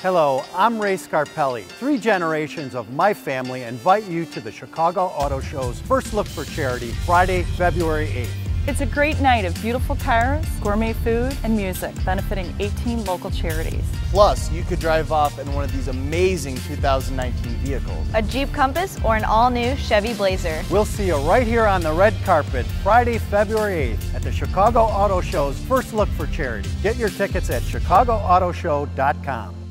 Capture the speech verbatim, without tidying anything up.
Hello, I'm Ray Scarpelli. Three generations of my family invite you to the Chicago Auto Show's First Look for Charity, Friday, February eighth. It's a great night of beautiful cars, gourmet food, and music, benefiting eighteen local charities. Plus, you could drive off in one of these amazing two thousand nineteen vehicles. A Jeep Compass or an all-new Chevy Blazer. We'll see you right here on the red carpet, Friday, February eighth, at the Chicago Auto Show's First Look for Charity. Get your tickets at chicago auto show dot com.